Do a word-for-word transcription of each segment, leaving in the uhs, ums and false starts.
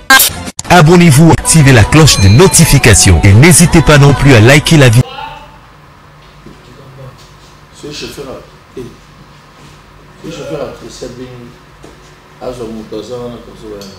Abonnez-vous, activez la cloche de notification et n'hésitez pas non plus à liker la vidéo. Ce chauffeur a ce chauffeur a très bien à son moteur comme ça.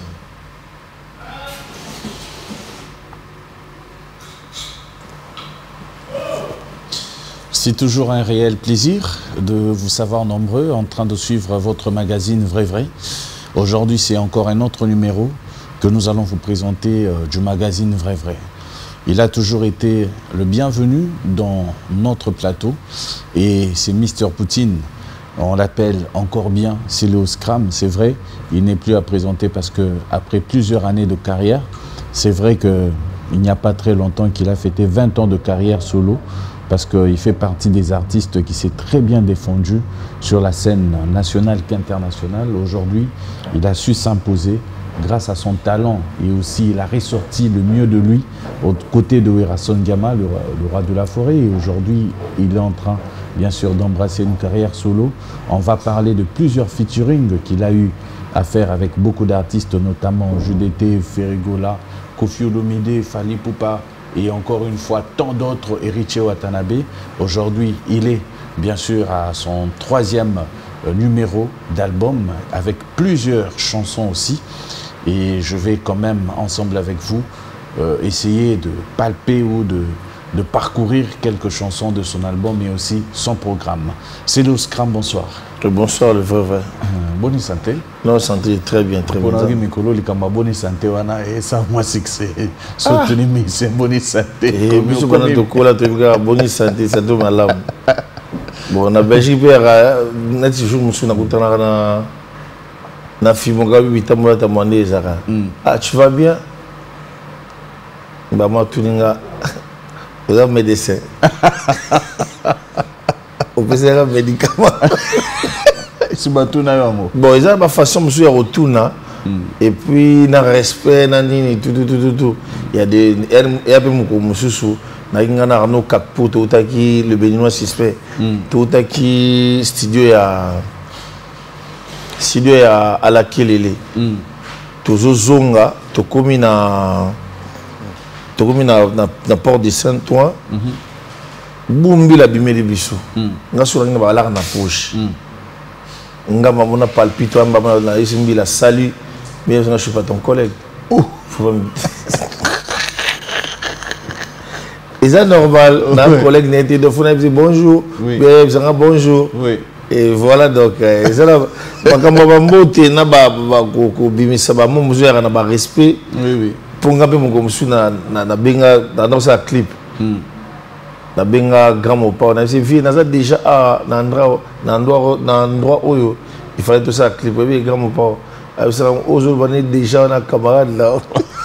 C'est toujours un réel plaisir de vous savoir nombreux en train de suivre votre magazine Vrai Vrai. Aujourd'hui, c'est encore un autre numéro que nous allons vous présenter euh, du magazine Vrai Vrai. Il a toujours été le bienvenu dans notre plateau et c'est Mister Poutine. On l'appelle encore bien, c'est le Scram, c'est vrai. Il n'est plus à présenter parce qu'après plusieurs années de carrière, c'est vrai qu'il n'y a pas très longtemps qu'il a fêté vingt ans de carrière solo, parce qu'il fait partie des artistes qui s'est très bien défendu sur la scène nationale qu'internationale. Aujourd'hui, il a su s'imposer grâce à son talent et aussi il a ressorti le mieux de lui aux côtés de Werrason Gama, le, le roi de la forêt. Et aujourd'hui, il est en train, bien sûr, d'embrasser une carrière solo. On va parler de plusieurs featuring qu'il a eu à faire avec beaucoup d'artistes, notamment Judété, Ferrigola, Koffi Olomide, Fally Ipupa, et encore une fois tant d'autres, Eriché Watanabe. Aujourd'hui, il est bien sûr à son troisième euh, numéro d'album avec plusieurs chansons aussi. Et je vais quand même, ensemble avec vous, euh, essayer de palper ou de, de parcourir quelques chansons de son album et aussi son programme. C'est le Scram, bonsoir. Bonsoir, le vrai vrai. Euh, bonne santé. Non, santé, très bien, très bien. Bonne santé, et ça, moi, succès. Soutenez, mais c'est bonne santé. Et puis, on a tout là, tu vois, bonne santé, ça doit mal. Bon, on a Belgique, on a toujours monsieur na na film on a huit ans, on a demandé Zara. Ah, tu vas bien? Bah moi, tout le monde, on a médecin. On peut faire un médicament. Bon, ils ont ma façon de se retourner. Et puis, dans le respect, dans tout, tout, tout, tout. Il y a des. Il y a des gens qui ont Kakpo, le Béninois suspect. Tout qui studio à. Studio à la Kelele. Tout zonga, tout comme na. Tout comme na Port de Saint-Ouen. Bumbi la bimeli biso nga sura nga bala na poche nga mamona palpito amba na isimbi la salut bien je ne suis pas ton collègue oh c'est normal on a un collègue n'était de fona dit bonjour bien ça bonjour et voilà donc ça là bakamba bambote na ba ko bimisa ba mo muzo ya na ba respect oui oui pour nga pe mo ko musu na na benga dans sa clip na benga grand mopa on a vu na déjà à l'endroit l'endroit où il fallait tout ça clip oui grand mopa aujourd'hui déjà on a camarade là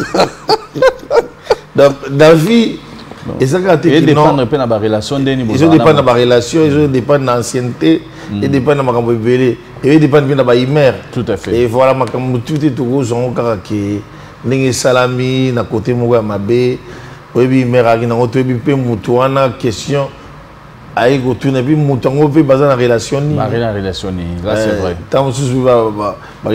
dans la vie et ça quand tu dépendre pas de la relation ils dépendent de la relation ils dépendent de l'ancienneté ils dépendent de ma cambo belé et ils dépendent de la imère tout à fait et voilà ma cambo tout est tout gros on karaké n'engé salami na côté mo mabe. Oui, mais il y a une question. Il y a une relation. La relation, là c'est vrai. Tant que il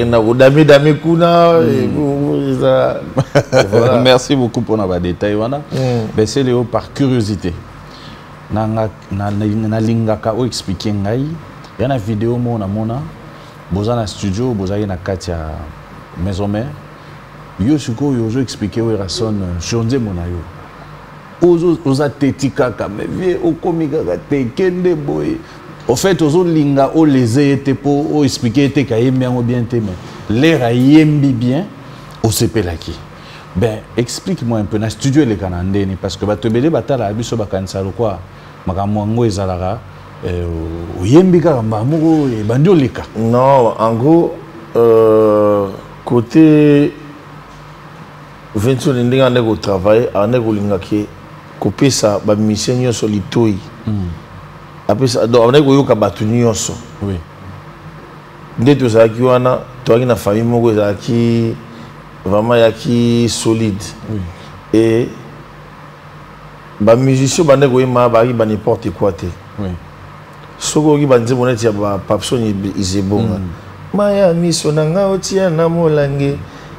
y a merci beaucoup pour nos détails. C'est Léo par curiosité. Je vais expliquer. Il y a une vidéo dans le studio, dans la maison mère. Je vais expliquer où est Chonze Monayo. Oza tetika kame vie okomika te kende boy au fait ozo linga o les était pour o expliquer te kayembi yango bien te mais l'air yembi bien o sepelaki ben explique-moi un peu na studio le kanandeni parce que bato belé batala biso bakanisa lokwa makambo ngo ezalaka o yembi kaka mbamoko e bandi oleka. Non, en gros euh, côté vingt-huit ndinga ndeko travailler andeko lingaki couper ça ba mission nyonso litoi après ça donc on est koyoka batu nyonso oui ndeto za ki wana to na famille moko za ki vraiment ya ki solide oui et ba musicien ba ndeko yema ba ba n'importe quoi te oui soko ki ba nzebo neti ya ba papson izebonga maya miso nanga otia na molange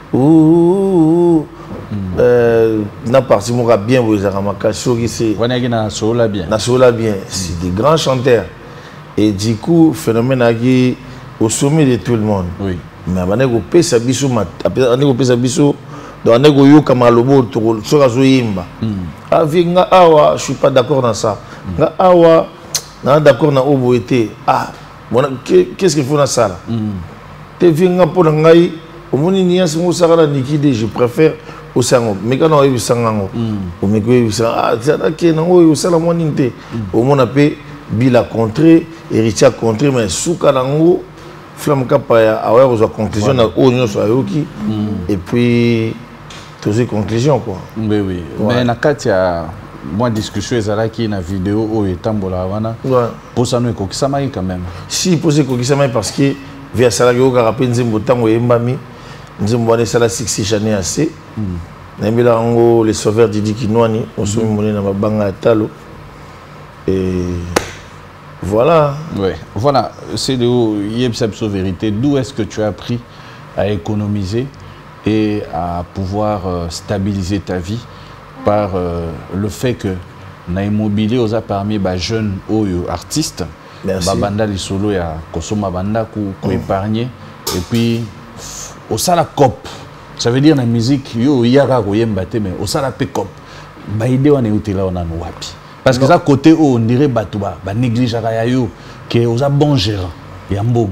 ouh na partie mon bien vous avez remarqué qui c'est na sola bien na sola bien c'est des grands chanteurs et du coup phénomène qui au sommet de tout le monde oui mais on a go pesa biso mat on a go pesa biso donc on a go yo kama lobo to so ka zo yimba avinga awa je suis pas d'accord dans ça nga awa na d'accord na obo été ah qu'est-ce qu'il faut dans ça là te vinga pour ngai au moni nias mo sara nikide je préfère au sango mais quand on est sango au me ko ah ça que nango yo sala mo ninte au mona pe bila contré héritier contré mais souka nango flamme kapaya awa aux conclusion na o nyo so ayoki et puis tous ces conclusions quoi oui oui mais na katia moi discussion ezalaki na vidéo o etambola wana pour ça nous kokisama quand même si pour ça kokisama parce que via ça la ko rappeler nzembo tango yembami nzembo wana sala six chané assez na mbila ngo les sauveurs Didi Kinwani on se monné na mabanga talo et voilà ouais voilà c'est de yebsabso vérité d'où est-ce que tu as appris à économiser et à pouvoir euh, stabiliser ta vie par euh, le fait que na immobilier aux a permis ba jeunes ou artistes ba banda li solo ya kosoma banda ku ko épargner et puis au sala cop ça veut dire la musique yo yaka ko yemba te mais au sala pe cop ba idée wana utila ona no wapi parce que ça côté où on dirait bato ba ba négliger ya yo que aux a bon gérant ya mbongo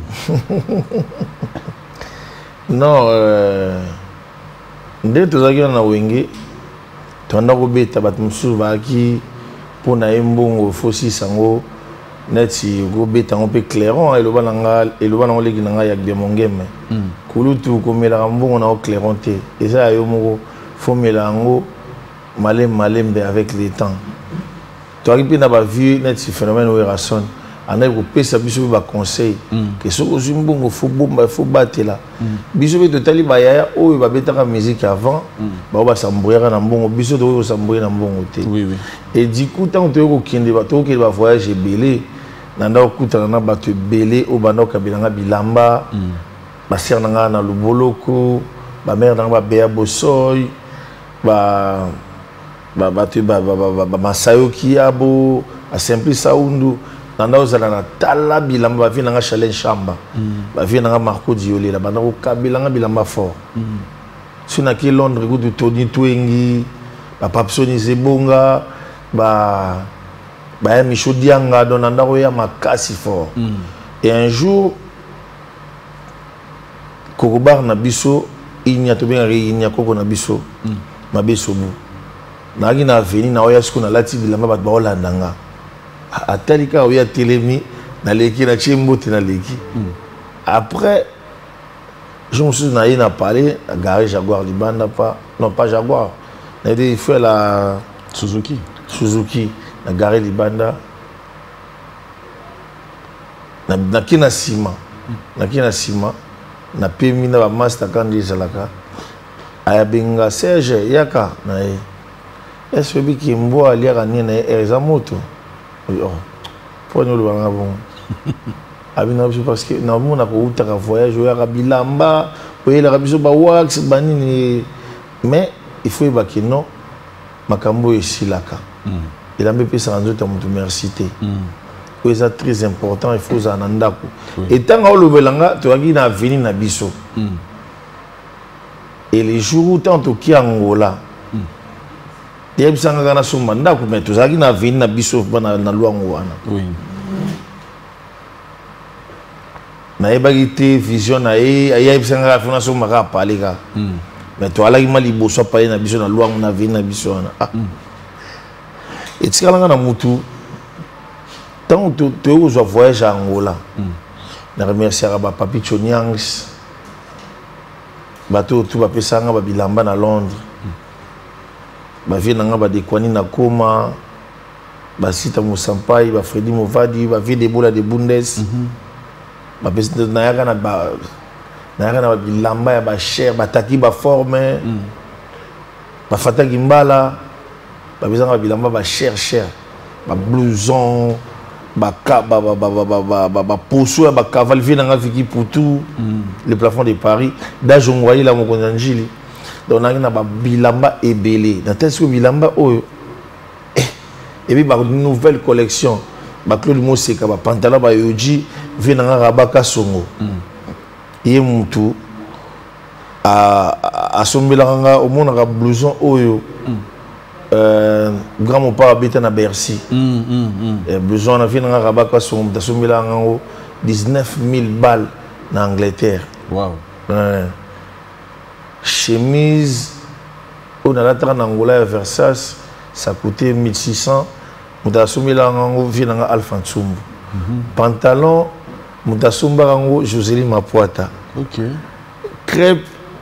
non euh ndé tozaki na wenge tanda ko beta bat musu ba ki pona embongo fosi sango neti go beta on pe clairon et le bananga et le bananga leki nanga yak de mongeme kulutu ko mela mbongo na o clairon te et ça yo moko fo mela ngo malem malembe avec les temps toi qui pe na ba vie neti phénomène o rason ana ko pesa biso ba conseil que so ko zimbongo fo bomba fo batela biso be totali ba ya o ba betaka musique avant ba ba sambouira na mbongo biso to sambouira na mbongo te oui oui et du coup tant to ko kende ba to ke ba voyage belé nanda okutana na bato belé o banoka bilanga bilamba ba ser nanga na luboloko ba mère nanga ba beya bosoy ba ba bato ba ba masayo kiabo a simple saundu nanda ozala na tala bilamba ba vi nanga challenge chamba ba vi nanga Marco Diolé la banda ko kabilanga bilamba fort suna ki Londres ko du Tony Twengi ba Papsoni Zebonga ba ba Micho Dianga don nanda ko ya makasi fort et un jour kokobar na biso inya to bien inya koko na biso ma biso bu na gi na veni na oya siku na lati bilamba ba Holanda nga atalika oya telemi na leki na chimbote na leki après je me suis naïe na parler à garé Jaguar Libanda pas non pas Jaguar na dit fait la Suzuki Suzuki na garé Libanda na na kina sima na kina sima na pemi na ba master kandi zalaka aya benga Serge yaka na e est-ce que bi kimbo ali ka ni na eza moto oh prenez le banga bon abina parce que na mona ko utaka voyage ya bilamba oyela ka biso ba wax banini mais il faut ba que non makambo esilaka il a me pesa nzoto mutu merci te c'est très important il faut za nandako et tant que le belanga to aki na venir na biso et les jours où tant ki Angola il y a na suma ndako mais to aki na venir na biso bana na luango wana oui na ebagité vision na e aya bisanga fona suma ka palika mais to ala ki mali boso pa na biso na luango na venir na biso wana ah et tikala na mutu tant que tu es au voyage à Angola, je remercie Papi Chonyangs, bateau tout va passer à Bilamba à Londres, ba vie nanga ba dekwani na koma, ba sita Moussampai, ba Freddy Movadi, ba vie de bola de Bundes, ba pesa na yaga na ba na yaga na Bilamba ya ba cher, ba taki ba forme, ba fataki mbala, ba pesa na Bilamba ba cher cher, ba blouson baka ba ba ba ba ba ba ba poso ba cavalver nanga fiki poutou le plafond de Paris da jongwayi la mokonjanjili donc on a ba bilamba ebele na test que bilamba oyo et puis ba nouvelle collection ba Claude Moseka ba pantalon ba yoji venanga rabaka songo ye mutu a sombelanga au monde a blouson oyo Euh, grand mon père habite à Bercy. Mm, mm, mm. Besoin de venir à Rabat, dix-neuf mille balles en Angleterre. Wow. Euh, chemise, on a la en Angola et Versace, ça coûtait mille six cents. On a soumis là en vient à Alpha Tsumbu. Pantalon, on a soumis là en Joséline Mapuata. Ok. Crêpe.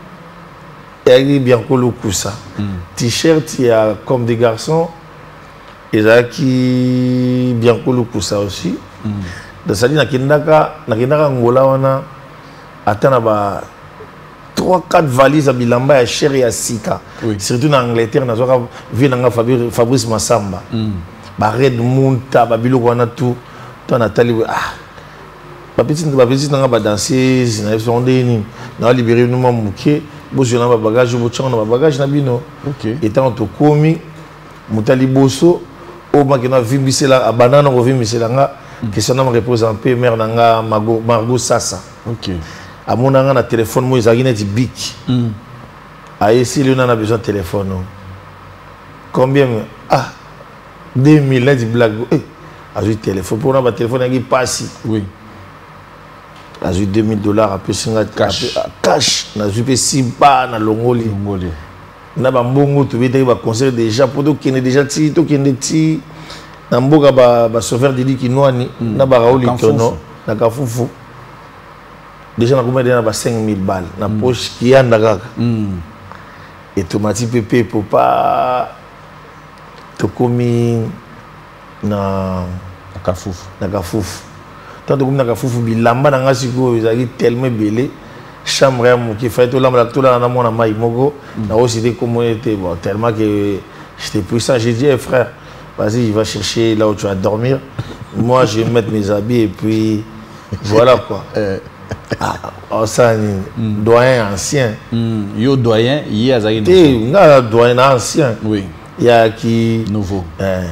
Il y a bien ça. T-shirt, il y a comme des garçons. Il y a qui bien ça aussi. Donc ça dit na kindaka na kindaka Angola wana atana ba trois quatre valises à bilamba ya cher ya sika. Surtout en Angleterre na zoka vient Fabrice Massamba. Ba Red Munta ba biloko wana tout. Toi Nathalie ah ba petite ba petite nga ba danseuse na sondeni na libérer nous muké. Boso na bagage bochanga na bagage na bino. OK. Étant to komi mutali boso o makina vimbisela abanana ko vimbisela nga que ça na me repose en paix mère nanga Margot Margot Sassa. OK. Amona nga na téléphone mo ezaki neti bic. Mm. Aye si lui on a besoin de téléphone. Combien ah deux mille net blague eh a eu téléphone pour na téléphone qui passe. Oui. J'ai eu deux mille dollars à peu cash. Cash. J'ai eu six bas dans Longoli. Longoli. Na ba mbongo tu bete ba concert déjà pour to kene déjà ti to kene ti na mboka ba ba sauveur de dit kinwani na ba raoli tono na kafufu déjà na combien na ba cinq mille balles na poche qui anda kaka. Et tomati pepe pour pas to komi na na kafufu. Na kafufu. Tant que na kafufu bilamba na ngasi ko ezali tellement belé chambre ya muki fait tout lamba tout là na mona mai moko na aussi des communautés bon tellement que j'étais puissant j'ai dit hey, frère vas-y il va chercher là où tu vas dormir moi je vais mettre mes habits et puis voilà quoi ah oh, ça mm. doyen ancien mm. Yo doyen il y a zaki nouveau nga doyen ancien oui il y a qui nouveau euh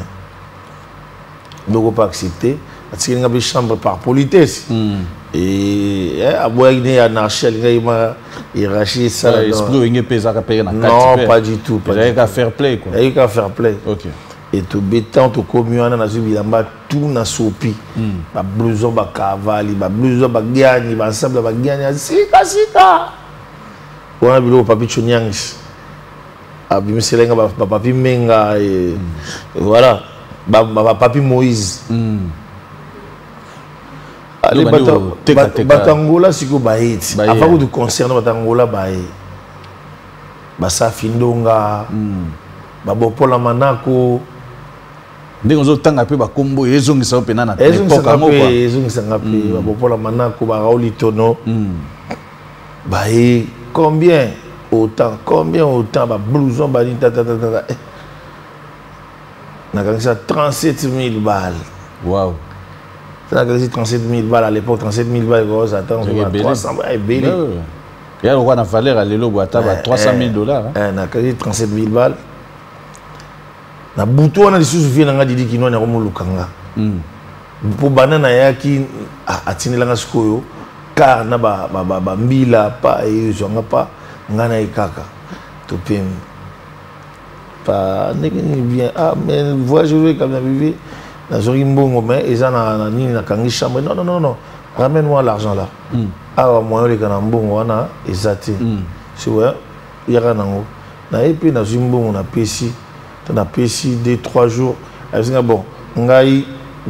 donc pas accepté parce qu'il y a une chambre par politesse. Mm. Et à boire il y a anarchie, il y a hiérarchie ça. Esprit il y a pesé à payer na non pas du tout. Il y a qu'à faire play quoi. Il y a qu'à faire play. OK. Et tout béton tout commun na zubilamba tout na sopi. Ba blouson ba cavali, ba blouson ba gani, ba ensemble ba gani, sika sika. On a bilo papi chonyangis. Abi miselenga ba papi menga et voilà. Ba papi Moïse. Les Batangola, c'est que Baït. Avant de concernant Batangola, Baït. Basa Findonga, Babopola Manako. Dès qu'on entend un peu Bakombo, ils ont ça au na Ils ont ça ils ont ça Babopola Manako, Baraoli Tono. Baït. Combien autant, combien autant, ba blouson, bani ta ta ta ta. Na ça trente-sept mille balles. Waouh. Ça a trente-sept mille balles à l'époque, trente-sept mille balles, ça attend trois cents balles. Il y a une valeur à l'élo, trois cent mille dollars. On a trente-sept mille balles. Na bouton on a des sous-souviens dans dit qui nous on a remonté lukanga. Pour banana ya qui a tenu la ngaskoyo car na ba ba ba mbila pa et je n'ai pas ngana ikaka. To pim. Pas n'est bien ah mais voyager comme vivre. Mais ils ont chambre. Non, non, non, non. Ramène-moi l'argent là. Ah, moi, les canambons, on a exacté. C'est vrai. Il y a un an. Et puis, dans une bonne, on a payé. On a payé deux, trois jours. Bon, on a eu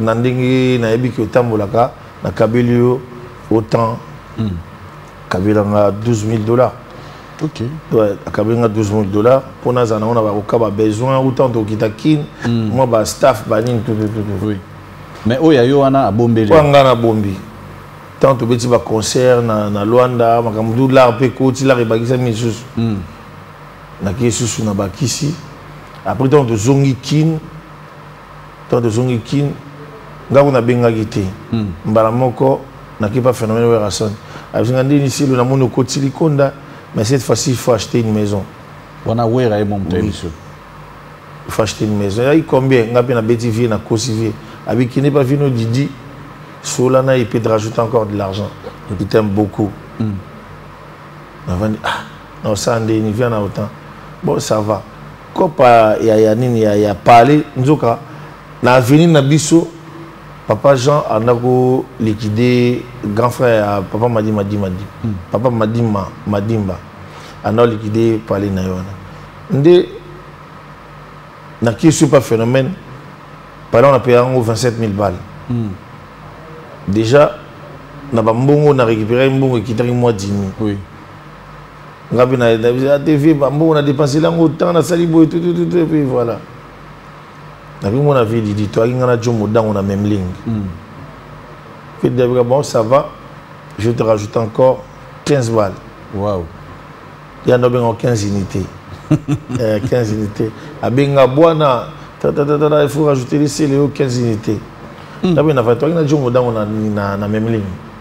un cabello autant. Cabello a douze mille dollars. Ok. Ouais, à douze mille dollars. Pour nous, on a besoin autant de kitakin. Moi, bah staff, banin, tout, tout, tout. Oui. Mais où y a eu un à Bombi? Où on a Bombi? Tant de petits concerts, na Luanda, makamudou la peko, ti la rebagisa misus. Na kisus na bakisi. Après tant de zongi kin, tant de zongi kin, nga kuna benga gité mbala moko na kipa phénomène wa rason avec ngandi ici le namono kotili konda mais cette fois-ci il faut acheter une maison wana wera e mon monsieur il faut acheter une maison il combien nga pe na betivier na cosivier avec qui n'est pas vino Didi Solana il peut te rajouter encore de l'argent il t'aime beaucoup mm. ah non ça ndé ni vient à autant bon ça va kopa ya ya nini ya ya parler nzoka na avenir na biso papa Jean a liquidé grand frère à papa Madi Madi Madi mm. papa Madima Madimba a liquidé parler na yona ndé na qui suis pas phénomène par on a payé en vingt-sept mille balles mm. déjà na bambongo na récupéré mbongo qui t'a moi dix mille oui ngabi na la T V bambongo on a dépensé là autant na salibo et tout tout tout et puis voilà na bi mon avis dit toi ngana jomo dans on a même ligne fait d'abord bon ça va je te rajoute encore quinze balles waouh il y en a bien quinze unités euh, quinze unités abenga bwana il faut rajouter les C L O quinze unités d'abord na fait toi ngana jomo dans on a na na même ligne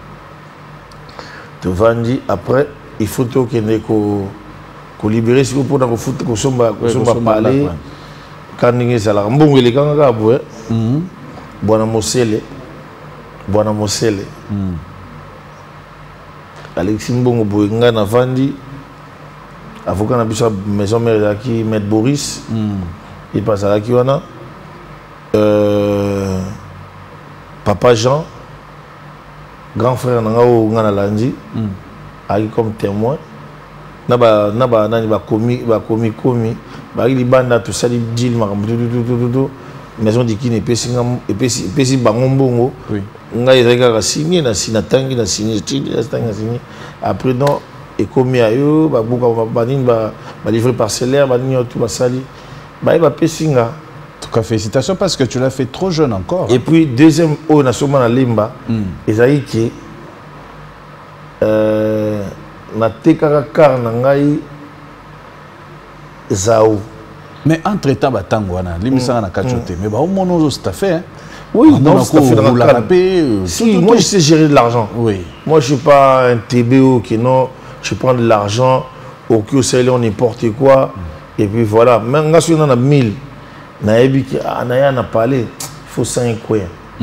te vendi après il faut que ne ko ko libérer si pour na foot ko somba ko somba parler quand ningi sala mbongo ile kanga ka boe bwana Mosele bwana Mosele Alexis mbongo boe nga na vandi avocat na biso maison mère qui maître Boris il passe à la qui wana euh papa Jean grand frère nanga o nga na landi ali comme témoin naba naba nani ba komi ba komi komi ba li banda to sali deal makambo tout tout maison de kine pesi ngam pesi pesi bango mbongo nga ezaka ka signé na sinatangi na signé na tanga signé après non et komi ayo ba buka ba nini ba ba livrer parcellaire ba nini tout ba sali ba ba pesi nga. En tout cas félicitations parce que tu l'as fait trop jeune encore. Et puis deuxième au na soma na limba ezali ki euh na tekaka car na ngai zao mais entre temps batango wana limisa na kachote mais ba au mono ça fait hein oui non ça fait dans la rapé si moi je sais gérer de l'argent oui moi je suis pas un T B O qui non je prends de l'argent au que c'est là n'importe quoi et puis voilà mais nga sur na mille na ebi ki anaya na parler il faut cinq quoi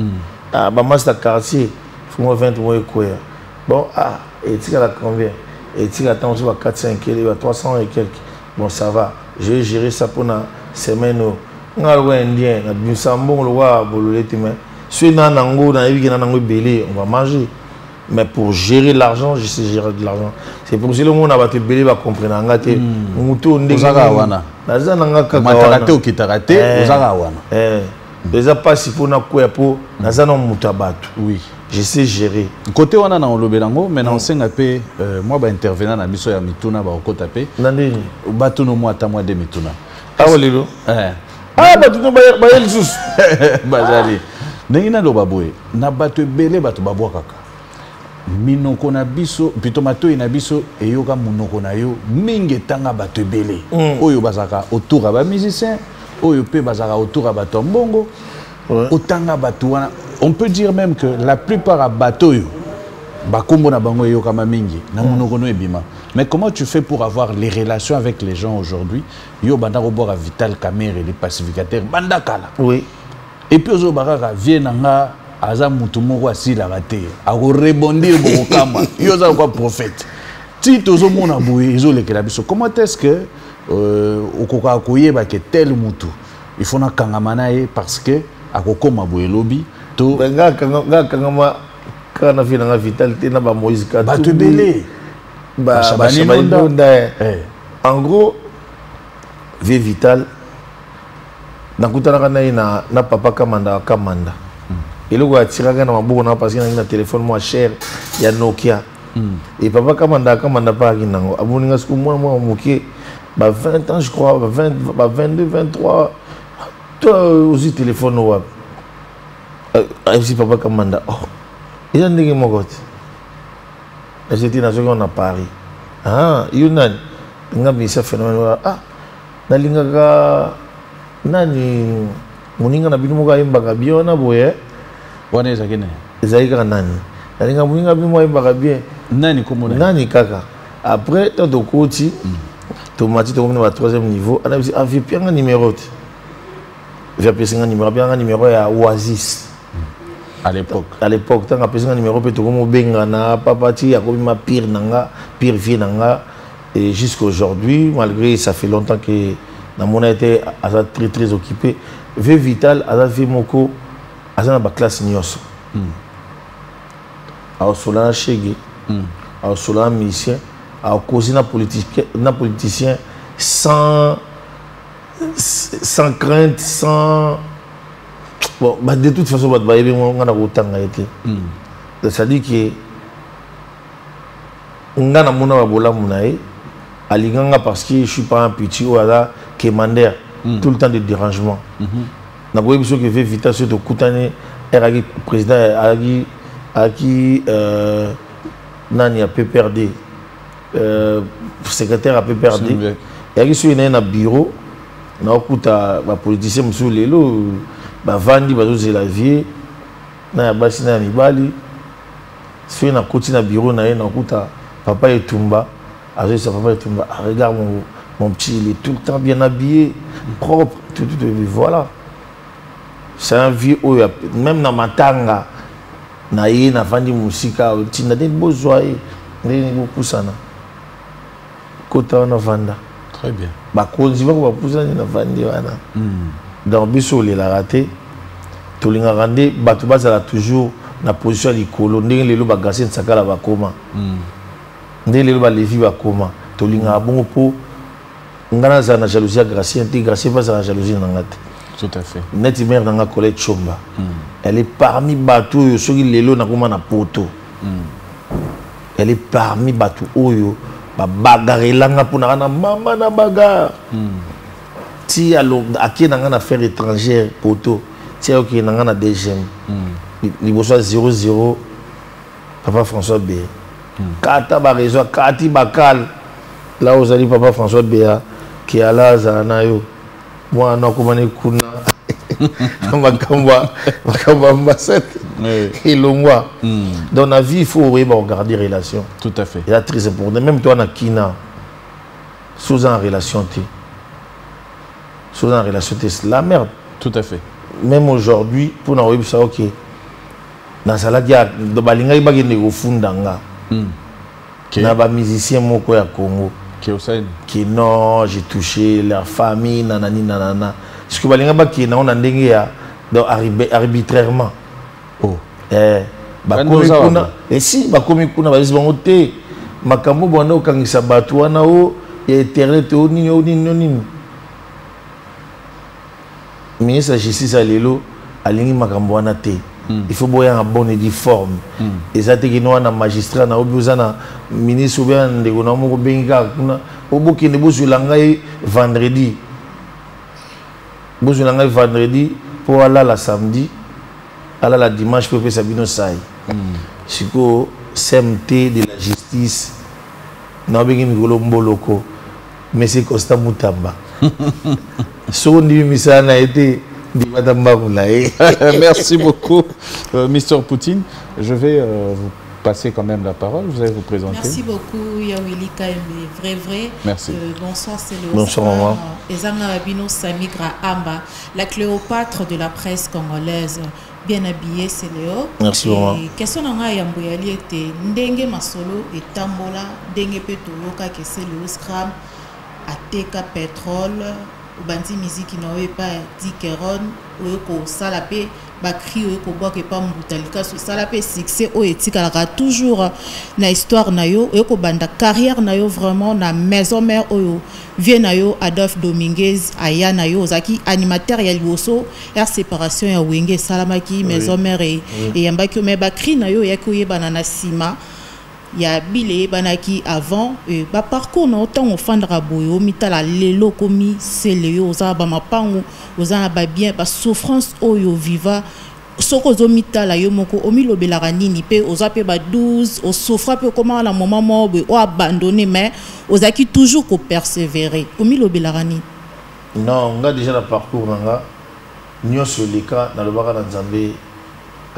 ah ba master quartier il faut moi vingt mois quoi bon ah et tu as combien et tu attends tu vas quatre cinq et trois cents et quelques bon ça va je vais gérer ça pour la semaine nga lo indien na bisambo lo wa bololete mais celui na nango na ebi ki na nango belé on va manger mais pour gérer l'argent je sais gérer de l'argent c'est pour ça le monde a battu belé va comprendre ngate muto ndenge ozaka wana naza nanga kaka matarate ou kitarate ozaka wana eh déjà pas si pour na quoi pour naza no mutabatu oui je sais gérer côté wana na olobelango mais na senga pe moi ba intervenant na biso ya mituna ba okota pe nandini batu no moi ta moi de mituna ah olelo eh ah batu no ba ba elsus bazali ndenge na loba boye na batu belé batu babwa kaka minoko na biso plutôt matoi na biso eyoka munoko na yo mingi tanga bato belé oyo bazaka autour ba musicien oyo pe bazaka autour ba tombongo otanga bato wana on peut dire même que la plupart à bateau yo ba kombo na bango eyoka ma mingi na munoko no ebima mais comment tu fais pour avoir les relations avec les gens aujourd'hui yo banda ko boire Vital Kamerhe les pacificateurs banda kala oui et puis ozo baraka vient nga aza mutu moko asila bate ako rebondir bokama yo za quoi prophète ti tozo mona boye izo lekela biso comment est-ce que euh okoka koyeba ke tel mutu il faut na kangamana ye parce que akokoma boye lobi to nga kanga kangama kana fina nga vitalité na ba Moïse Katumbi bato belé ba Shabani Nonda en gros vie Vital nakutana kana ina na papa Kamanda Kamanda et le gars tira na mabuko na parce que na téléphone moi cher ya Nokia et papa Kamanda Kamanda pas ki nango aboni nga sku moi moi moké ba vingt ans je crois ba vingt ba vingt-deux vingt-trois toi aussi téléphone wa euh si papa Kamanda oh il y a ndenge mokote j'étais dans on a Paris ah yunan nga bisa phénomène ah nalinga ka nani muninga na binu moka imba ka biona boye wana ezaki nani ezali kaka nani nalinga moninga bi moi baka bien nani komona nani kaka après tant de koti tomati to komona ba troisième niveau ana bisi avi pianga numéro te via pesinga numéro pianga numéro ya Oasis à l'époque à l'époque tant pesinga numéro pe to komo benga na papati ya komi ma pire nanga pire vie nanga et jusqu'à aujourd'hui malgré ça fait longtemps que na mona été très très occupé V Vital a fait moko azana ba classe nyoso a solana chege a solana musicien a causé na politique na politicien sans sans crainte sans bon bah de toute façon bah yebe ngana kutanga été ça dit que ngana mona ba bola munae alinganga parce que je suis pas un petit ou ala commander tout le temps de dérangement na boye biso que V Vital sur de kutane eragi président eragi aki euh nani a P P R D euh secrétaire à P P R D eragi sur na bureau na okuta ba politicien musu lelo ba vandi ba zo la vie na basi na mibali sur na koti na bureau na na okuta papa etumba azo sa papa etumba regarde mon mon petit il est tout le temps bien habillé propre tout tout voilà. C'est un vieux, même dans ma tanga, na ye na vandi musika, tu n'as des beaux joyeux, des beaucoup ça na. Kota na vanda. Très bien. Ba konzi va ko pousa na vandi wana. Dans biso le la raté. To linga rande batu bazala toujours na position likolo, ndenge lelo ba gasi nsakala ba koma. Ndenge lelo ba levi ba koma. To linga bongo po ngana za na jalousie Gracie, anti Gracie pas la jalousie na ngate. Tout à fait. Neti mère dans la collègue Chomba. Mm. Elle est parmi bateaux ceux qui les na kuma na poto. Mm. Elle est parmi bateaux oyo ba bagarelanga pour na mama na bagarre. Mm. Si alors aki na ngana affaire étrangère poto, si ok na ngana deuxième. Mm. Li boso zéro zéro Papa François B. Mm. Kata ba réseau kati bakal là où allez Papa François Béa qui a là za yo. Moi non comment kuna makamba makamba ambassade et le moi dans la vie il faut regarder relation tout à fait il est très important même toi na kina sous en relation tu sous en relation tu c'est la merde tout à fait même aujourd'hui pour na web ça OK na sala dia do balinga ibagi ne fundanga na ba musicien moko ya Congo qui Hussein qui non j'ai touché leur famille nanani nanana ce que balinga ba qui na on ndenge ya donc arbitrairement oh eh ba komi kuna et si ba komi kuna ba bango te makambo bwana okangisa batu wana o ya internet o nini o nini nini ministre de justice alelo alingi makambo wana te. Il faut boire en bonne et due forme. Et ça, c'est que nous, on magistrat, on a besoin d'un ministre ou bien de on a un benga. Au bout qu'il y a besoin de vendredi. Besoin de vendredi pour aller la samedi, aller la dimanche pour faire Sabino Saï. C'est que C M T de la justice, n'a pas besoin de Golomboloko, mais c'est Costa Moutamba. Si on dit que ça a été. Merci beaucoup, euh, Mister Poutine. Je vais euh, vous passer quand même la parole. Vous allez vous présenter. Merci beaucoup, Yawili Kaime. Vrai, vrai. Merci. Euh, bonsoir, c'est le bonsoir, maman. Ezanga Abino Samigra Amba, la Cléopâtre de la presse congolaise. Bien habillée, c'est Léo. Merci, maman. Question nanga yamboyali était ndenge masolo et tambola, ndenge petoloka que c'est le scram, ateka pétrole. Bandi musique na oyepa dikeron oyeko salape ba cri oyeko boire que pas mbutalika so salape succès o etikala toujours na histoire na yo oyeko banda carrière na yo vraiment na maison mère oyo vie na yo Adolphe Dominguez aya na yo zaki animateur ya liboso ya séparation ya wenge salamaki maison mère et et yambaki me ba cri na yo yakoyeba na sima ya bile banaki avant et ba parcours na autant ofandra boyo mitala lelo komi seleyo za ba mapango oza ba bien ba souffrance oyo viva soko zo mitala yo moko omilobelaka nini pe oza pe ba douze o souffra pe comment la moment mo o abandonné mais ozaki toujours ko persévérer omilobelaka nini non nga déjà le parcours nga nyoso leka na lobaka na Nzambe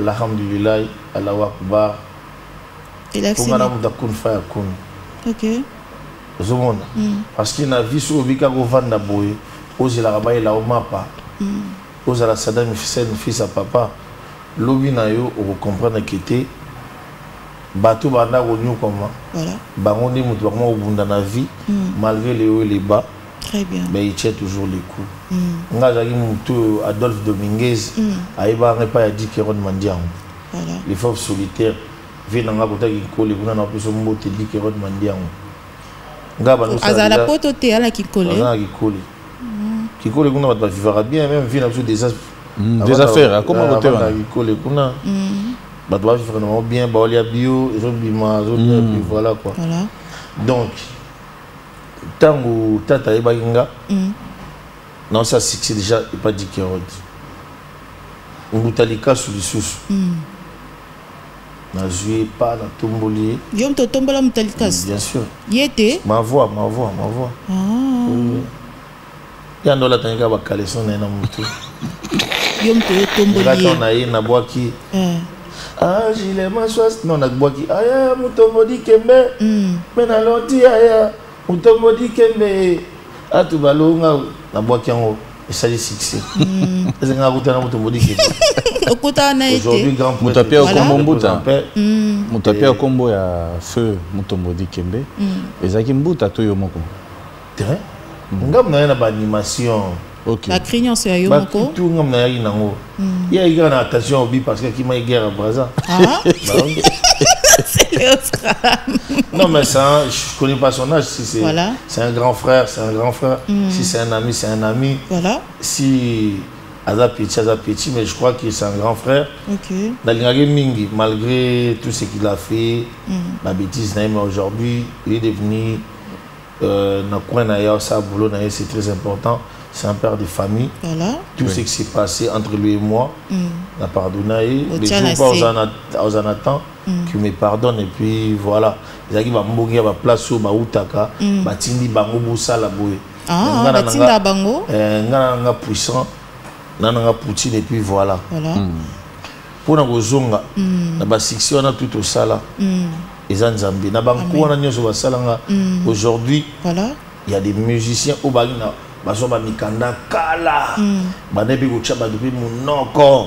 alhamdulillah, Allahu Akbar. Et là, Pour madame Dakun Faya Kun. Ok. Vous monde. Parce qu'il y a une vie sur le Vika Govanda Boy, aux la Rabaye la Omapa, aux la Saddam Hussein, fils à papa. Lobby Nayo, on comprend que c'était bateau Banda Ronyo comment. Voilà. Barondi Moutouarma au bout de la vie, malgré les hauts et les bas. Très bien. Mais il tient toujours les coups. On a dit Adolphe Dominguez, Aïba Repa a dit Kéron Mandian. Voilà. Les forces solitaires, viennent dans la côté qui colle, vous n'avez plus de mots, te dit Kéron Mandian. Azala poto te ala qui colle. Azala qui colle. Qui colle, vous n'avez pas vivre bien, même vivre des affaires. Des affaires, comment vous avez qui colle, vous n'avez pas vivre bien, il y a bio, voilà quoi. Donc, tant que Tata Ebaginga, non, ça c'est déjà pas dit qu'il y a un boutalika sous les sous. Na joué pas na tomboli. Yom to tombola mutalikas. Bien sûr. Yété. Ma voix, ma voix, ma voix. Ah. Il y a un autre qui a caleçon na mutu. Yom to tomboli. Là on a na bois qui. Ah, gilet ma choix non na bois qui. Aya mutombodi kembe. Mais na loti aya mutombodi kembe. Ah tu balonga na bois qui en haut. Et ça dit six. C'est un route na mutombodi kembe. Aujourd'hui, grand Moutapé au Combo Mbuta. Moutapé au Combo ya feu Mutombodi Kembe. Ezaki Mbuta to yomoko. Terrain. Ngam na na animation. OK. La crignance ya yomoko. Tout ngam na yi nango. Il y a une attention au bi parce que qui m'a guerre à Brazza. Ah. C'est Oscar. Non mais ça, je connais pas son âge. Si c'est voilà. C'est un grand frère, c'est un grand frère. Si c'est un ami, c'est un ami. Voilà. Si Aza Petit, Aza Petit, mais je crois que c'est un grand frère. Ok. Mingi, malgré tout ce qu'il a fait, mm. la bêtise, mais aujourd'hui, il est devenu euh, c'est très important. C'est un père de famille. Voilà. Tout oui. ce qui s'est passé entre lui et moi, mm. la pardonné. Les jours où on attend, qu'il me pardonne. Et puis voilà. Il y a une place où il y a une place où ah, il y a une puissant. Nanga Poutine et puis voilà. Voilà. Mm. Pour nous zonga, na ba section on a tout au sala. Et Zanzambi, na banko on a nyoso ba salanga. Aujourd'hui, voilà. Il y a des musiciens au bagina, ba so ba mikanda kala. Ba nebi go chaba depuis monoko.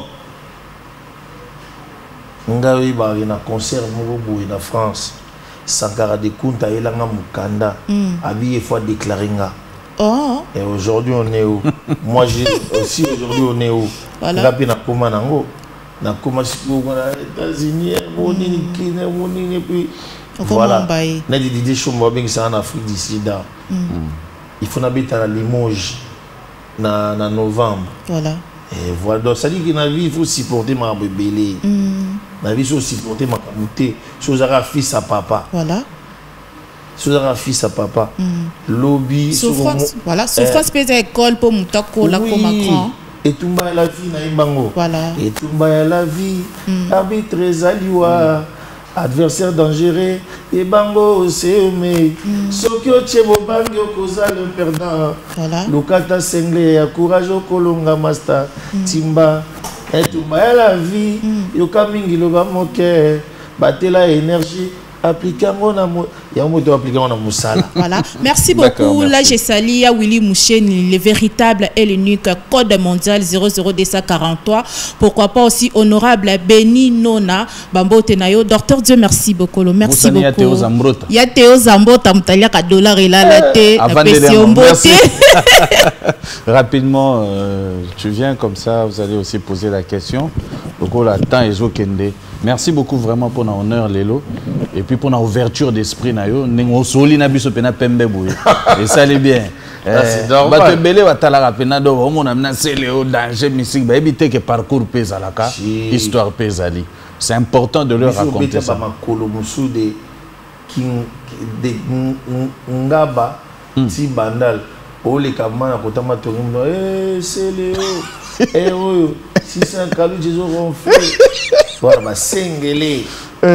Ngawi ba na concert mo boy na France. Sankara de Kunta elanga mukanda. Habillé fois déclaré nga. Oh. Et aujourd'hui on est où? Moi j'ai aussi aujourd'hui on est où? Voilà. Rapi na koma nango. Na koma sipo na États-Unis, moni ni moni et puis voilà. Na di di chombo bien ça en Afrique du Sud. Il faut n'habiter à Limoges na na novembre. Voilà. Et voilà donc ça dit que na vie il faut supporter ma bébé. Na vie il faut supporter ma kamouté, chose à fils à papa. Voilà. Souza fils à papa. Mm. Lobby. Souffrance. Voilà. Souffrance peut être école pour Moutako, la comme Macron. Et tout le la vie na imbango. Voilà. Et tout le la vie. Mm. Arbitre Zaliwa. Mm. Adversaire dangereux. Et bango c'est aimé. Sokyo Tchebo Bangyo Koza le perdant. Voilà. Lukata Sengle ya courage au Kolonga Master. Mm. Timba. Et tout le la vie. Mm. Yoka mingi loba moke. Batela énergie. Appliquer mon amour, il y a un mot d'appliquer mon amour ça. Voilà. Merci beaucoup. Là, j'ai sali à Willy Mouchen, le véritable et l'unique code mondial zéro zéro deux cent quarante-trois. Pourquoi pas aussi honorable Beni Nona Bambo Tenayo. Docteur Dieu, merci beaucoup. Merci beaucoup. Il y a Théo Zambota, Mtalia Kadola et la latte. Merci. Rapidement, euh, tu viens comme ça, vous allez aussi poser la question. Beaucoup la temps et Kende. Merci beaucoup vraiment pour notre honneur, Lélo. Et puis pour notre ouverture d'esprit, et ça allait bien. C'est normal. C'est important de leur raconter ça. Si c'est un calou, ils auront fait. Voilà, ma singélé.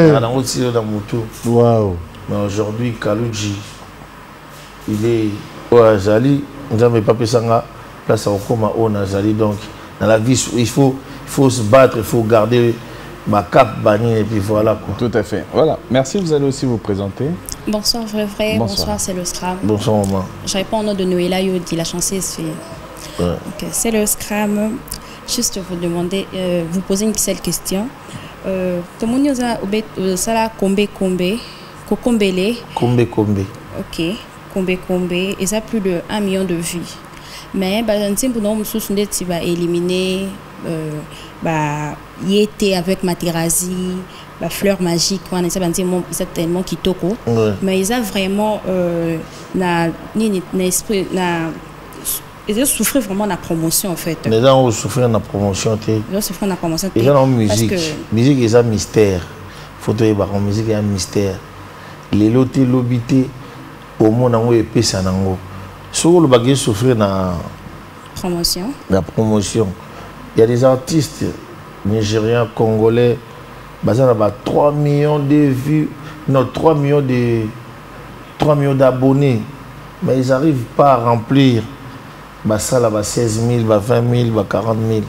Waouh. Mais aujourd'hui, Kalouji, il est au Azali. Nous n'avons pas pu s'engager. Place à Okoma, on a Azali. Donc, dans la vie, il faut, il faut se battre, il faut garder bah cap bani et puis voilà quoi. Tout à fait. Voilà. Merci, vous allez aussi vous présenter. Bonsoir Vrai Vrai, bonsoir, Bonsoir c'est le Scram. Bonsoir maman. Je réponds au nom de Noéla Yodi, la chanceuse fille. Ouais. Okay. C'est le Scram. Juste vous demander, euh, vous poser une seule question. Euh, Comment nous a ça la combe combe, cocombele. Combe combe. Ok, combe combe, et ça plus de un million de vues. Mais bah un petit peu non, tu vas éliminer, euh, bah y était avec Materazzi. La fleur magique, on a ça tellement kitoko, Ouais. mais ils ont vraiment euh, na ni na esprit na ils ont souffert vraiment de la promotion en fait. Les gens ont souffert de la promotion. Ils ont souffert de la promotion. Les gens ont musique. Que... Musique est un mystère. Photo et baron musique est un mystère. Les lotés l'obité au monde en haut et puis ça n'en haut. Sur le bagage souffrir de la promotion. La promotion. Il y a des artistes nigériens, congolais. Bazar a trois millions de vues, non trois millions de trois millions d'abonnés, mais ils n'arrivent pas à remplir. Bah ça là, bah seize mille, bah vingt mille, bah quarante mille.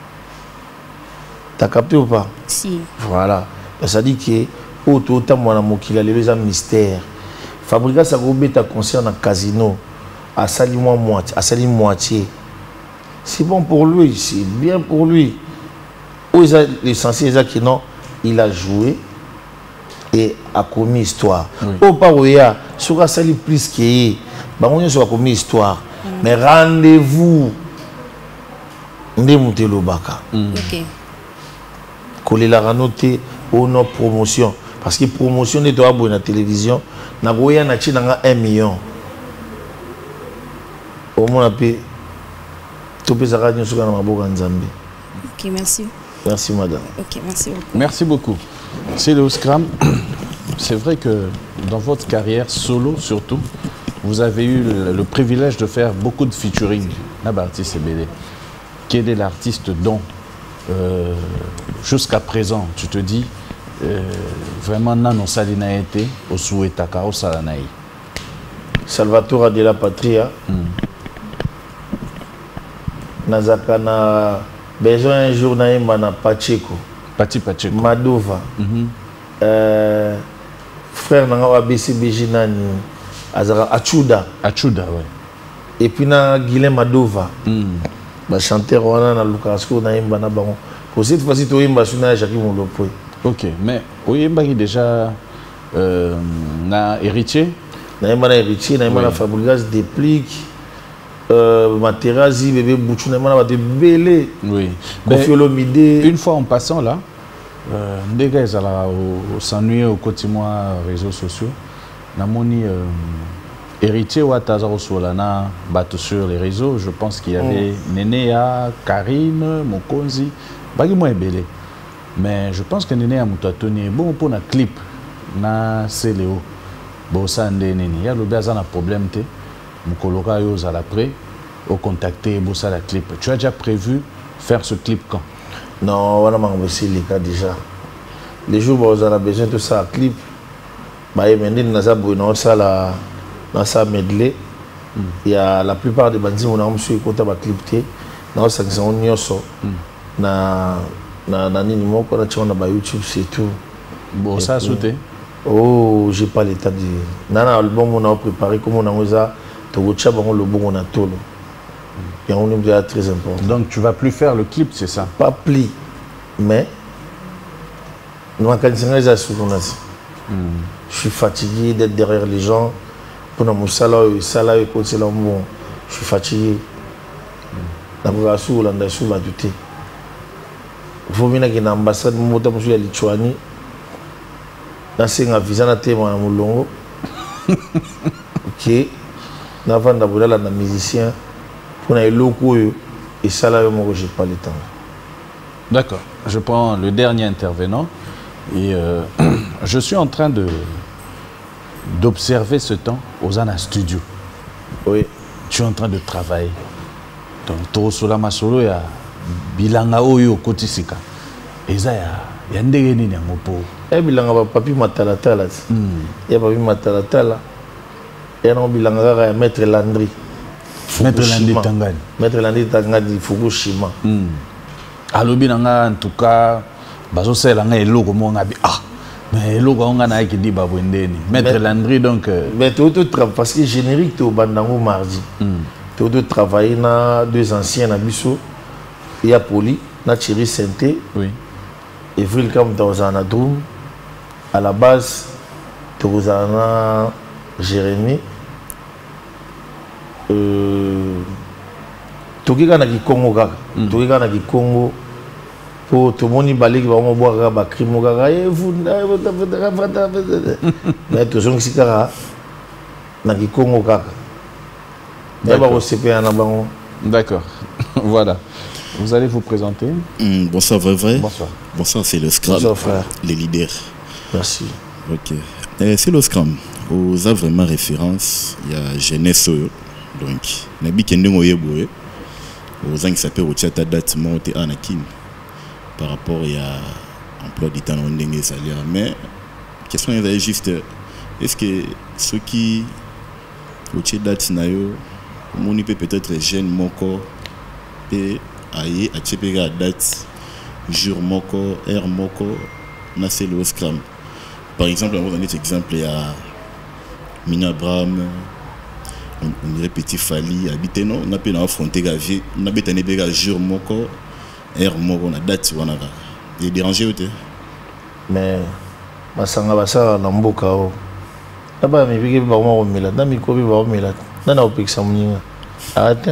T'as capté ou pas? Si. Voilà. Bah, ça dit que autant moi mokila les un mystère. Fabrica ça robé ta concert dans casino à sali moi moitié, à sali moitié. C'est bon pour lui, c'est bien pour lui. Où l'essentiel c'est que non. Il a joué et a commis histoire. Au Paroya, sur a sali plus que on a commis histoire. Mais rendez-vous, on est monté le baka. Ok. Coller la ranoté au notre promotion. Parce que promotion est à la télévision. Na goya na chi na un million. Au moins après, tout peut s'arrêter radio sur la maboka nzambe. Ok, merci. Merci madame. Ok, merci beaucoup. Merci beaucoup. C'est le Scram. C'est vrai que dans votre carrière solo surtout, vous avez eu le, le privilège de faire beaucoup de featuring. Quel est l'artiste dont euh, jusqu'à présent tu te dis euh, vraiment nano salina été au souhaitaka au salanaï? Salvatore de la Patria. Mm. Nazakana. Besoin un jour na Pacheco. Pati Pacheco. Madova. Mm -hmm. euh, frère Nanga B C B J Nani. Azara Achuda. Achuda, oui. Et puis na Guilhem Madova. Mm. Bah chanteur wana na Lucasco na imba na bango. Pour cette fois-ci to imba suna Jacques Molopo. OK, mais oyemba qui déjà euh, na héritier. Na imba na héritier, na imba na Fabregas déplique. Euh, Materazzi, bébé Bouchou, na imba de belé. Oui. Confiolomide. Une fois en passant là, euh, des gars ils allaient s'ennuyer au quotidien réseaux sociaux. Namoni euh, héritier ou Atazaro Solana battu sur les réseaux, je pense qu'il y avait oh. Nénéa, Karine, Mokonzi, bagi moi belé. Mais je pense que Nénéa Moutatoni bon pour un clip na Céléo. Bon ça ndé néné, il y a le bazar un problème té. Mukoloka yo à l'après au contacter bon ça la clip. Tu as déjà prévu faire ce clip quand? Non, on a c'est les cas déjà. Les jours où on a besoin de ça clip. Bah, il y a dans ça dans ça medley. Il y a la plupart des bandits on a monsieur côté ba clipté. Dans ça c'est on nyoso. Na na na nini moko na tchona ba YouTube c'est tout. Bon ça sauté. Oh, j'ai pas l'état de nana album on a préparé comme on a osa to gocha bango le bon on a tolo. Et on est très important. Donc tu vas plus faire le clip, c'est ça? Pas pli, mais nous avons des assurances. Je suis fatigué d'être derrière les gens. Pour mon salaire, salaire et c'est là bon. Je suis fatigué. La progression, la nation va douter. Vous venez à l'ambassade, moi je suis à Lituanie. Dans ce cas, visa na témoin à Moulongo. Ok. Nous avons d'abord là, musicien. Pour les locaux et ça là, moi j'ai pas le temps. D'accord. Je prends le dernier intervenant et euh, je suis en train de d'observer ce temps aux Ana Studio. Oui. Tu es en train de travailler. Donc to sola masolo ya bilanga oyo kotisika. Eza ya ya ndenge nini yango po. Eh bilanga ba papi matala tala. Hmm. Ya papi matala tala. Ya no bilanga ya maître Landry. Maître Landry Tangani. Maître Landry Tangani Fukushima. Hmm. Alobi nanga en tout cas bazo sela nga eloko mo nga bi ah mais eloko nga na ki di babwendeni maître Landry donc mais tout tout parce que générique to bandango mardi tout tout travailler na deux anciens na biso il y a Poli na Thierry Santé oui Evril comme dans un drum à la base Tozana Jérémy euh tokika na Kikongo kaka tokika na Kikongo pour tout le monde balé qui va me boire ba crime kaka et vous mais tout son sikara na Kikongo kaka d'accord voilà vous allez vous présenter. Mmh, bonsoir vrai vrai. Bonsoir. Bonsoir, c'est le Scrum. Bonsoir frère. Les leaders. Merci. Ok. C'est le Scrum. Vous avez vraiment référence. Il y a jeunesse. Donc, Nabi Kendongo Yeboé. Aux gens qui s'appellent au Tchata date monte Anakin. Par rapport à emploi du temps en Dengue Salia. Mais, question est juste, est-ce que ceux qui au Tchata date Nayo, mon peut peut-être jeune moko et aïe à Tchepega date jour moko, air moko, na c'est le Scrum. Par exemple, on va donner cet exemple, il y a Mina Abraham, on, on dirait Petit Fali, habité non, on a pu affronter la vie, on a pu tenir jour moko, air moko, on a date, on a il est dérangé ou t'es? Mais, ma sanga basa na mboka o. Là-bas, mais puis ba mo mila, na mi ko bi ba mila. Na na opekisa muninga. Arrête.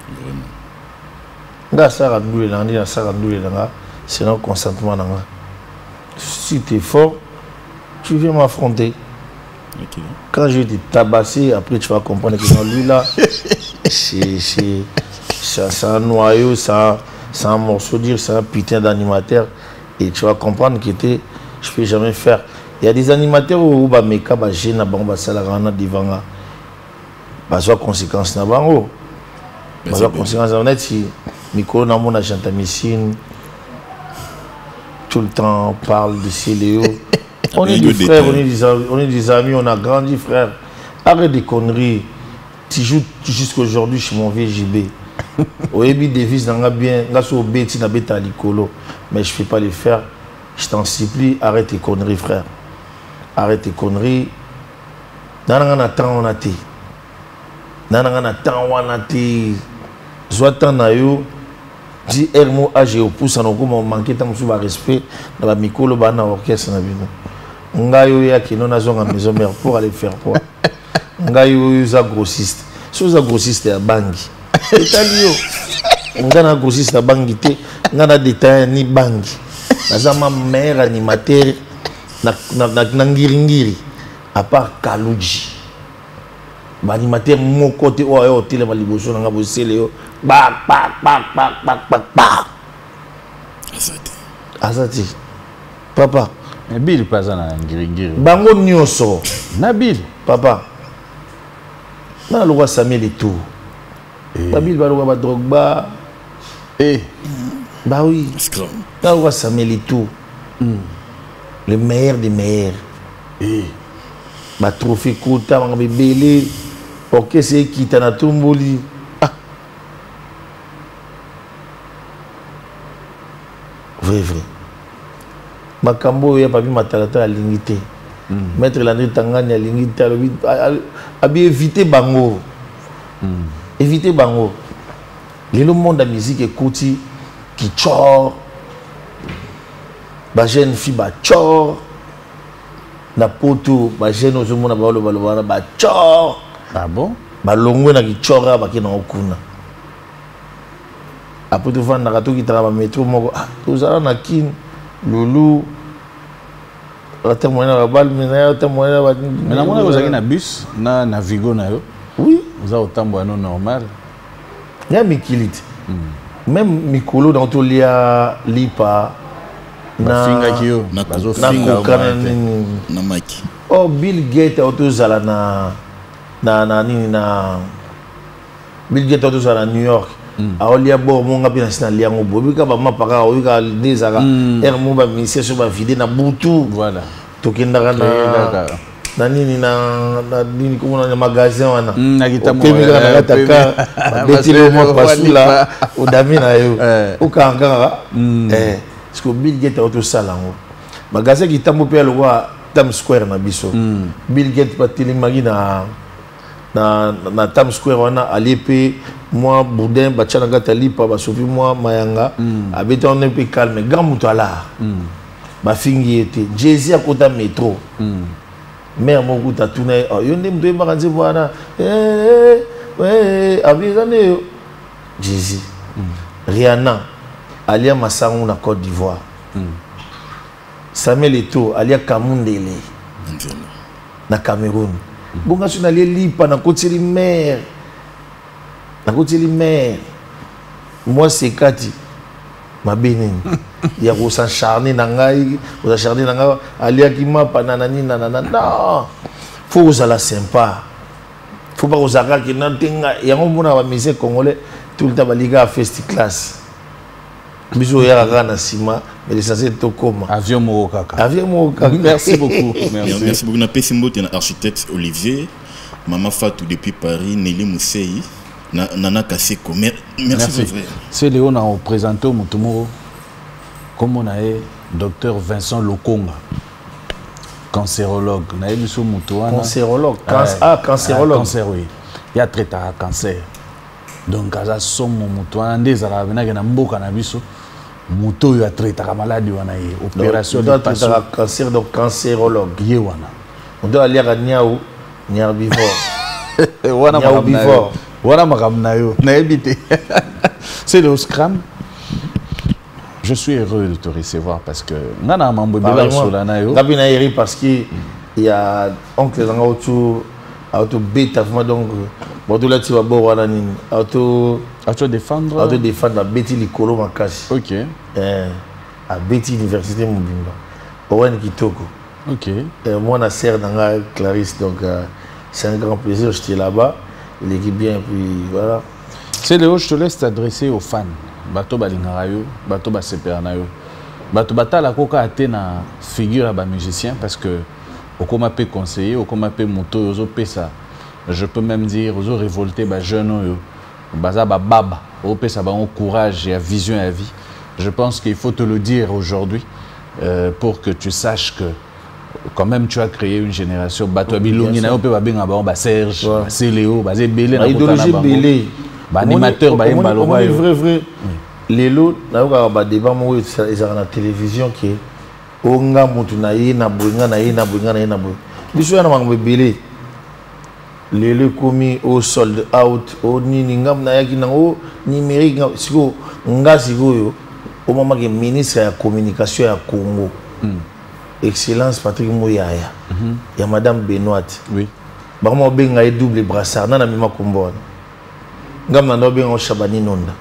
Nga sara ndule na ndi na sara ndule na c'est non consentement na nga. Si tu es fort, tu viens m'affronter. Okay. Quand je vais te tabasser, après tu vas comprendre que non, lui là, c'est un noyau, c'est un morceau de dire, c'est un putain d'animateur. Et tu vas comprendre que je ne peux jamais faire. Il y a des animateurs où bah meka bah gêne bah bah ça la rana devant bah soit conséquence na bango bah soit conséquence na net si micro na mon agent machine tout le temps on parle de Céléo. On est des frères, on est des, on est des amis, on a grandi frère. Arrête des conneries. Tu joues jusqu'aujourd'hui chez mon V J B. Au début des vis n'a bien, n'a sur B tu n'as pas l'icolo, mais je ne fais pas les faire. Je t'en supplie, arrête tes conneries frère. Arrête tes conneries. Nanana temps on a été. Nanana temps on a été. Soit tant na yo. Dis Hermo A G O pousse en comment manquer tant de respect dans la micro ba na orchestre na bino. Ngayo ya kino na zonga maison mère pour aller faire quoi. Ngayo za grossiste. So za grossiste ya bangi. Italio. Ngana grossiste ya bangi te, ngana détail ni bangi. Naza ma mère animateur na na na ngiringiri à part Kaluji. Ba animateur mon côté o yo tele ma liboso na ngabo Céléo. Bak bak bak bak bak bak bak. Azati. Azati. Papa. Mais Bill pas na ngiringiri. Bango nyoso. Nabil. Papa. Na le roi Samuel et tout. Babil ba le roi Drogba. Eh. Bah oui. Scrum. Na le roi Samuel et tout. Le meilleur des meilleurs. Eh. Ba trophée Kota ba belé. OK c'est qui t'a tumboli. Vrai, vrai. Makambo ya papi matalata à l'ingité. Maître Landry Tangani à l'ingité. A bien éviter bango. Éviter bango. Le monde de la musique écoute qui tchor. Ba jeune fille ba tchor. Na poto ba jeune aux monde ba lo ba lo ba tchor. Ah bon? Ba longo na ki tchora ba ki na okuna. Après tout faire nakato qui travaille métro moko ah tous allons na kin lulu la témoigner la balle mais na témoigner ba mais na mona vous avez na bus na na Vigo na yo oui vous avez autant bon normal ya mikilite même mikolo dans tout lia lipa na finga kiyo na bazo na finga na maki oh Bill Gates autos ala na na na nini na Bill Gates autos ala New York. A olia bo mo nga pina sina liango bo bika ba mapaka o bika dezaka er mo ba ministère so ba vide na butu voilà tokenda kana na nini na na nini ko na magasin wana na kitamo kemika na kataka beti le mo pasula o damina yo o kanga eh parce que Bill Gates a auto salango magasin qui tambo pe le roi Times Square na biso Bill Gates patili magi na na na Times Square wana alipe moi boudin bachana ngata lipa ba sofi moi mayanga abeta on est peu calme grand mutala ba fingi était Jay-Z à côté métro mère mon goût a tourné yo ndem de maranze wana eh eh abizane Jay-Z Rihanna alia Massango na Côte d'Ivoire Samuel Eto'o alia Kamundele na Cameroun bonga suna lipa na côté li mer na côté li mer moi c'est Kati ma bénin ya ko s'acharner na ngai ko s'acharner na ngai alia ki mapa na nani na na non faut que ça la sympa faut pas que ça ki na tenga ya ngomona ba musée congolais tout le temps ba liga first class biso ya kana sima mais l'essentiel to koma avion mo kaka avion mo kaka merci beaucoup merci merci beaucoup na pesimbo tena architecte Olivier Mama Fatou depuis Paris Nelly Mousseyi na Nana Kaseko merci, merci. C'est Léon a présenté au Mutumoro comme on a eu docteur Vincent Lokonga cancérologue na biso mutuana cancérologue ah cancérologue cancer oui il y a traité à cancer donc aza somo mutuana ndezala benaka na mboka na biso muto yo a traité la maladie wana ye opération de patient cancer donc cancérologue ye wana on doit aller à Niaou Niarbivore wana Niarbivore wana makamna yo na ebité c'est le scram. Je suis heureux de te recevoir parce que nana mambo bela solana yo ngabina eri parce que il y a oncle zanga autour auto beta donc bodo la ti ba bo wana nini auto auto défendre auto défendre la beti likolo makasi. OK. Eh à Beti Université Mobimba Owen Kitoko. OK. Et moi na sœur nanga Clarisse donc euh, c'est un grand plaisir, j'étais là-bas, l'équipe bien puis voilà. C'est Léo, je te laisse t'adresser aux fans. Bato balingara yo, bato ba seperna yo. Bato batala koka atena figure à ba musicien parce que okoma pe conseiller, okoma pe moto ozo pesa. Je peux même dire ozo révolter ba jeune yo. Baza ba baba, o pesa ba courage et vision à vie. Je pense qu'il faut te le dire aujourd'hui euh, pour que tu saches que quand même tu as créé une génération bato bilongi na yo pe ba benga ba ba Serge, c'est Léo, ba zebele na idéologie belé. Ba animateur ba yemba lo ba vrai vrai lelo na yo ba débat mo ezara na télévision qui onga mutu na ye na bonga na ye na bonga na ye na bonga biso ya na mango belé lelo komi au sold out au nini ngam na yaki na o numérique siko nga siko yo au moment que ministre ya communication ya Congo Excellence Patrick Mouyaya ya madame Benoît oui ba mo benga e double brassard na na mima kombona ngam na ndo benga Shabani Nonda.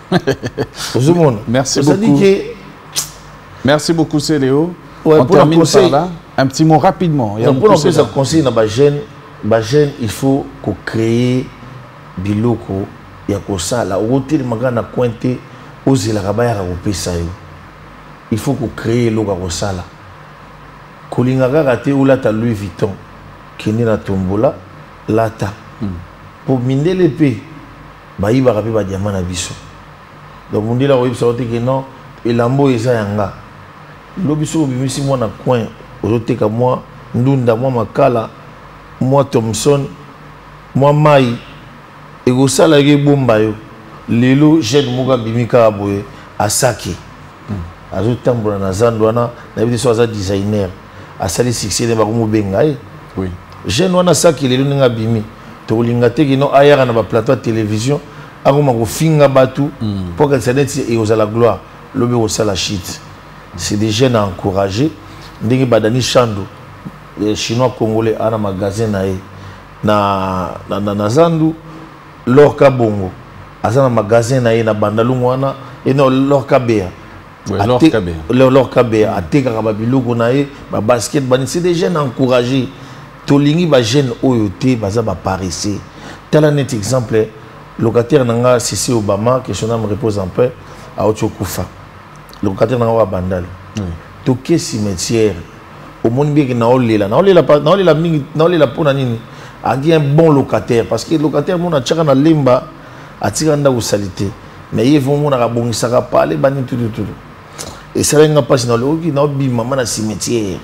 Merci beaucoup. Merci beaucoup, c'est Léo. Ouais, on pour termine conseil, par là. Un petit mot rapidement. Il y a pour un conseil dans les jeunes, il faut qu'on crée biloko, il y a que ça la hauteur magana pointé aux la rabaya au il faut qu'on crée le comme ça là. Kolinga raté ou là ta Louis Vuitton qui n'est la tombola là ta pour miner l'épée. Bayi ba rapi ba diamant na biso donc on dit là oui ça que non et lambo eza yanga lo biso bimisi moi na coin ozoteka moi ndunda moi makala moi Thomson moi mai et go sala ke bomba yo lelo jeune moga bimika boye asaki azo tambola na zandwana na biso so za designer asali succès de ba ko benga oui jeune wana saki lelo ninga bimi to linga te kino ayara na ba plateau de télévision agoma ko finga batu pour que ça net et aux à la gloire lobe au sala shit c'est des jeunes à encourager ndenge badani chando les chinois congolais ana magasin na na na na zandu lorka bongo azana magasin na na bandalungu wana et non lorka bea lorka bea lorka bea ateka ka babiloko na ba basket bani c'est des jeunes à encourager tolingi ba jeune oyote baza ba parisé tel un exemple locataire nanga Sissi Obama que son âme repose en paix à Otiokufa locataire nanga wa bandal to ke cimetière au monde bien que na olela na olela na olela mingi na olela pona nini agi un bon locataire parce que locataire mona tchaka na limba atika nda ko salité mais ils vont mona ka bongisaka parler bani tout tout Et ça n'a pas si dans le qui n'a pas maman dans cimetière.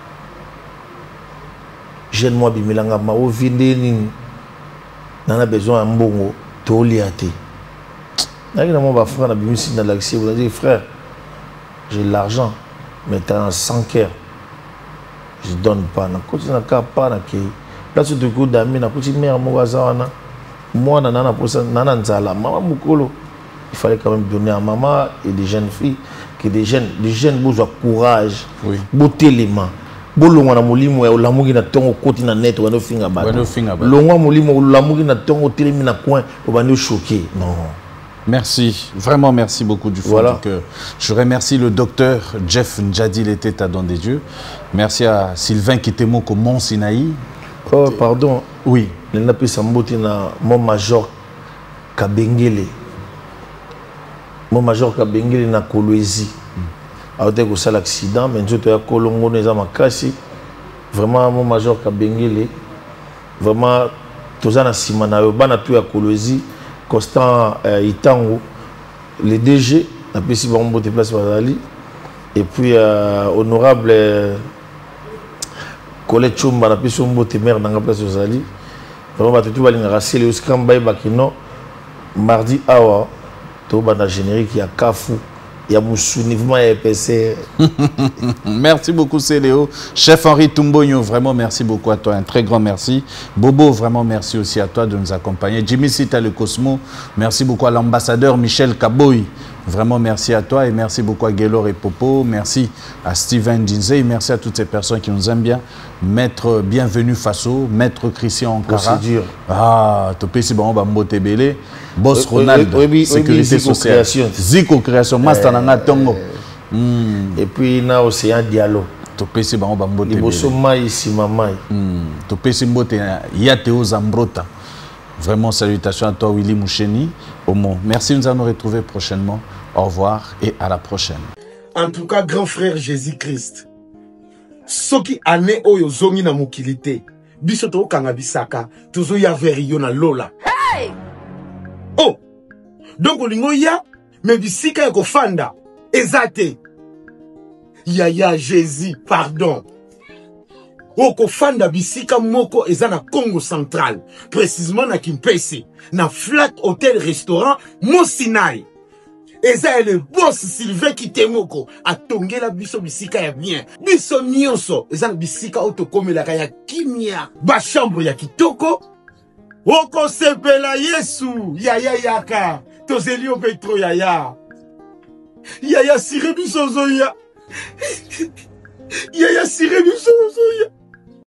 Jeune moi bimilanga ma o vinde ni nana besoin de mbongo to liate. N'a que mon frère na bimisi dans l'accès vous dit frère j'ai l'argent mais tu as un cent cœur. Je donne pas na côté na ka pas na ke. Là tu te coup d'amis na petit mère mo gazawana. Moi nana na posa nana nzala mama mukolo. Il fallait quand même donner à maman et des jeunes filles que des jeunes des jeunes besoin courage, oui. Beauté les mains. Bolonga na molimo ya olamuki na tongo koti na net wano finga ba. Wano finga ba. Longwa molimo olamuki na tongo telemi na coin obano choqué. Non. Merci, vraiment merci beaucoup du fond voilà. du cœur. Je remercie le docteur Jeff Ndjadi, l'été Tadon des dieux. Merci à Sylvain Kitemoko Mont Sinaï. Oh pardon. Oui. Le napi samboti na mon major Kabengele. Mon major Kabengele na Kolwezi. A été que l'accident, mais je te Colombo nous a makasi. Vraiment mon major Kabengele. Vraiment tous en simana yo bana tu ya Kolwezi. Constant euh, Itango, le D G, la P C Bambo de Place Bazali, et puis euh, honorable euh, Colette Chumba, la P C Bambo de Mer dans la Place Bazali. Vraiment, tout va l'ingracier le Scrum by Bakino, mardi awa, tout va dans le générique, il y a Kafou. Il y a Moussouni, vraiment, il y a P C. Merci beaucoup, Céléo. Chef Henri Tumbonyo, vraiment merci beaucoup à toi. Un très grand merci. Bobo, vraiment merci aussi à toi de nous accompagner. Jimmy Sita, le Cosmo. Merci beaucoup à l'ambassadeur Michel Kaboy. Vraiment merci à toi et merci beaucoup à Gaylor et Popo. Merci à Steven Dinzey. Merci à toutes ces personnes qui nous aiment bien. Maître Bienvenu Faso, Maître Christian Ankara. Procédure. Ah, Topé si bon, Bambo Tebele. Boss Oui, Ronald, oui, oui, sécurité oui, sociale. Zico Création, Master Nanga Tongo. Et puis, il y a Océan Diallo. Topé si bon, Bambo Tebele. Il y a Maï, Simamaï. Topé si bon, Yateo Zambrota. Vraiment, salutations à toi, Willy Moucheni. Omo. Merci, nous allons nous retrouver prochainement. Au revoir et à la prochaine. En tout cas, grand frère Jésus-Christ. Soki ane oyo zongi na mukilite. Biso to kanga bisaka. Tuzo ya veriyo na lola. Hey! Oh! Donc, olingo ya, me bisika ya kofanda. Ezate. Ya ya Jésus, pardon. Oko fanda bisika moko eza na Congo central, précisément na Kimpese, na Flat Hotel Restaurant Mosinai. Eza le boss Sylvain Kitemoko atongela biso bisika ya bien. Biso nyonso eza na bisika auto komelaka ya kimia, ba chambre ya kitoko. Oko sepela Yesu, yaya yaka, tozelio petro yaya. Yaya sire biso zoya. Yaya sire biso zoya.